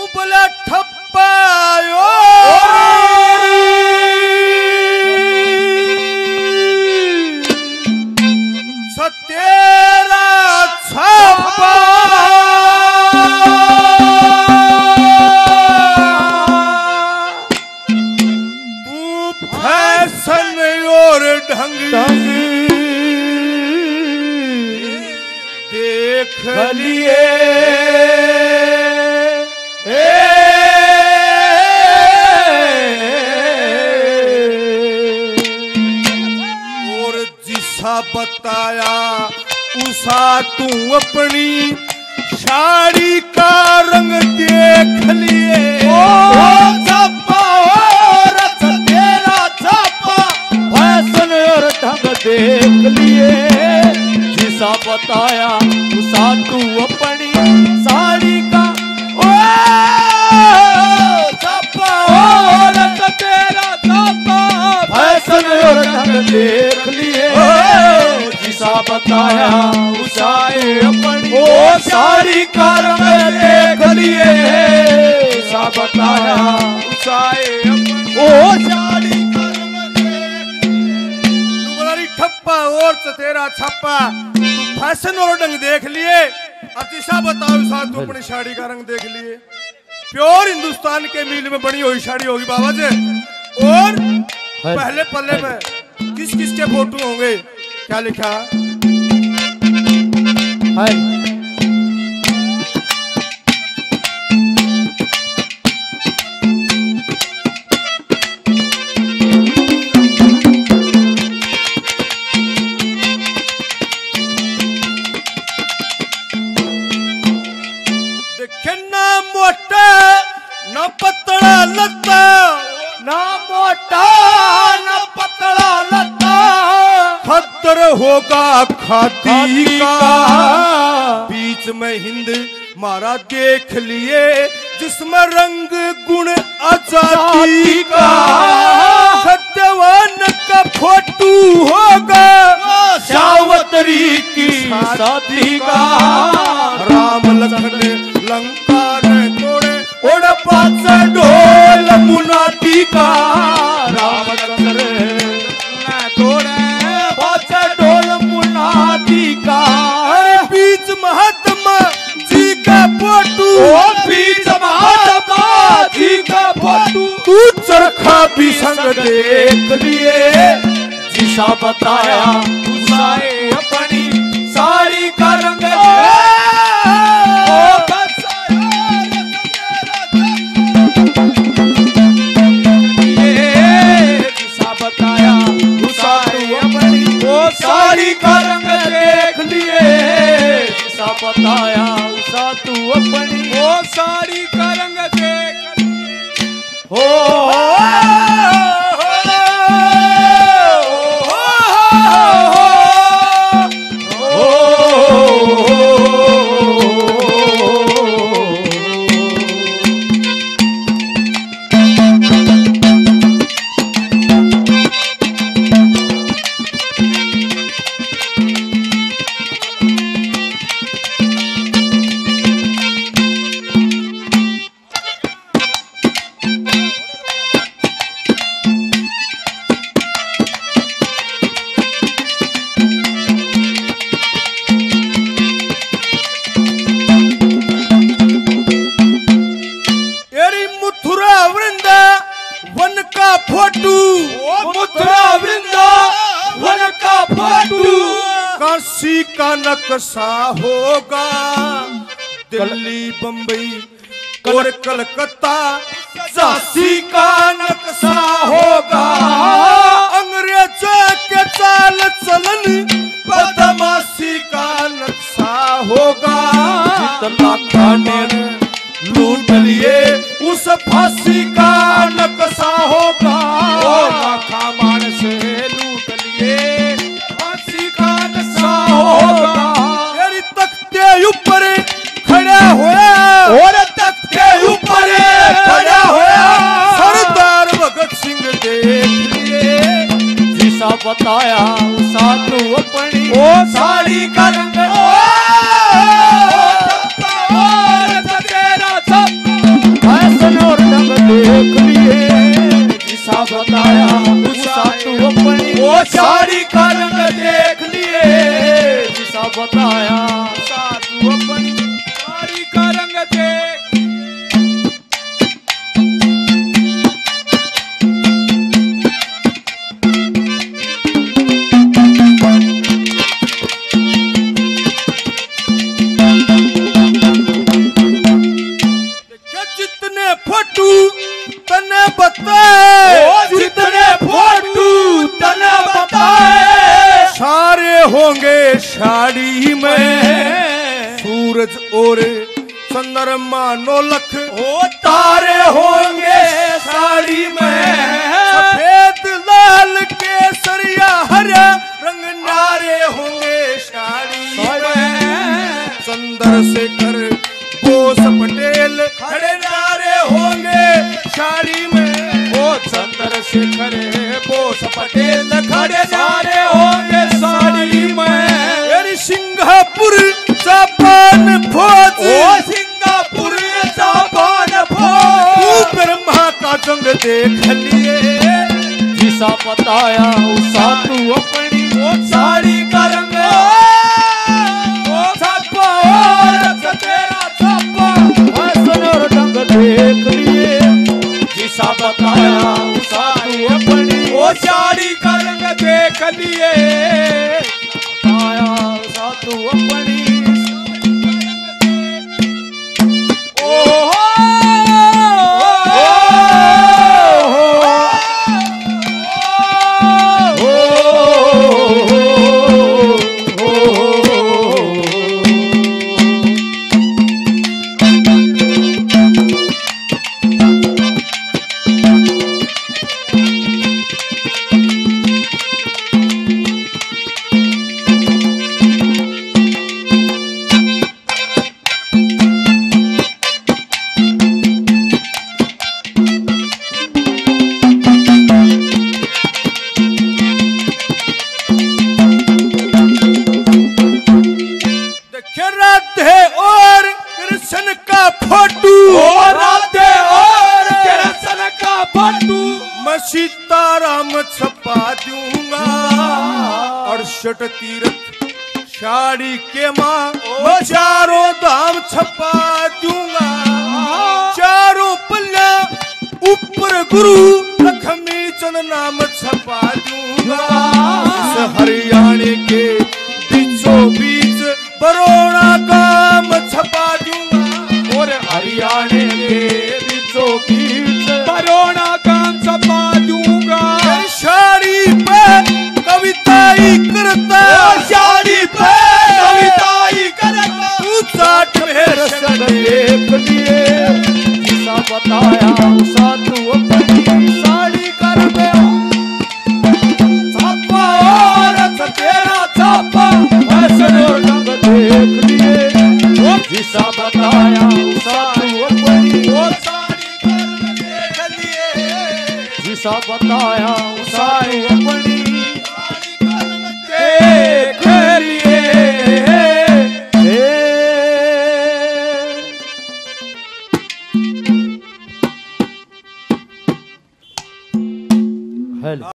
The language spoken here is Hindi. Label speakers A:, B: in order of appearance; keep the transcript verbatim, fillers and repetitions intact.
A: बोला ठप्पा तेरा छप्पा तू फैशन और ढंग देख लिए और जिसा बताया उसा तू अपनी साड़ी का रंग देख लिए। ओ छप्पा और तेरा छप्पा फैशन और ढंग देख लिए। जिसा बताया उसा तू अपनी साड़ी का ओ छप्पा और तेरा छप्पा फैशन और ढंग देख लिए। जिसा बताया उसा अपनी ओ साड़ी का रंग देख लिए। जिसा बताया उसा अपनी ओ साड़ी का रंग देख लिए। तू बोला ठप्पा और तेरा छप्पा तू फैशन और ढंग देख लिए। अब जिसा बताओ उसा तू अपनी साड़ी का रंग देख लिए। प्योर हिंदुस्तान के मील में बनी हुई साड़ी होगी बाबा जी। और पहले पल्ले में किस किस के फोटो होंगे, क्या लिखा है? देखे ना मोटा ना पतला लता, ना मोटा ना पतला लता, खद्दर होगा खादी का। बीच में हिंद मारा देख लिए जिसमें रंग गुण आजादी का। सत्यवान का फोटू होगा सावत्री की शादी का। राम लखन लंका ने तोड़े ओढ़ पास ढोल मुनादी का। राम लखन ने तोड़े पास ढोल मुनादी का। बीच महात्मा जी का फोटू, बीच महात्मा जी का फोटू तू चरखा भी संग देख लिए। जिसा बताया उसा अपनी साड़ी का रंग जिसा बताया उसा अपनी वो साड़ी का रंग देख लिए। जिसा बताया उसा तू अपनी वो साड़ी का रंग देख हो। काशी का नक्शा होगा दिल्ली बंबई और कलकत्ता। झांसी का नक्शा होगा अंग्रेजों के चाल चलन बदमाशी का नक्शा होगा। जितना खाने लूट लिए उस फांसी का नक्शा होगा। लाखा मान से लूट लिए फांसी का नक्शा होगा। मेरी तख्ते ऊपर खड़ा होया और तख्ते ऊपर खड़ा होया सरदार भगत सिंह देख लिए। जिसा बताया उसा तू अपनी वो साड़ी का रंग तेरा छप्पा बताया उषा तू अपनी वो साड़ी का रंग देख लिए जिसा बताया उषा तू अपनी साड़ी का रंग देख जितने फोटू तने बताए जितने फोटू तने बताए सारे होंगे साड़ी में सूरज और चंद्रमा नौलख ओ तारे होंगे साड़ी में सफेद लाल केसरिया हरा रंग नारे होंगे साड़ी में चंद्रशेखर बोस पटेल खड़े नारे होंगे साड़ी में ओ चंद्रशेखर बोस पटेल खड़े नारे होंगे साड़ी में सिंगापुर जापान फौज ओ सिंगापुर जापान फौज ब्रह्मा का जंग देख लिए जिसा बताया उषा तू अपनी वो साड़ी का रंग ओ छापा और तेरा देख लिए जिसा बताया उषा तू अपनी वो साड़ी का रंग देख लिए बताया उषा तू अपनी ओ राधे और कृष्ण का फोटू राधे और कृष्ण का फोटू मैं सीताराम छपा दूंगा अड़सठ तीर्थ साड़ी के माँ मैं चारों धाम छपा दूंगा चारों पल्ला ऊपर गुरु लक्ष्मी चंद नाम छपा दूंगा हरियाणा के बीचों बीच बरोड़ा काम छपा दूंगा और हरियाणा के बीचों बीच बरोड़ा काम छपा दूंगा साड़ी पे कविताई करता साड़ी पे कविताई करता तू चाट में रसन देख लिए जिसा बताया उषा तू अपनी साड़ी कर में छापा और तेरा छापा देख लिए जिसा बताया उषा तू अपनी वो साड़ी कर देख लिए जिसा बताया उषा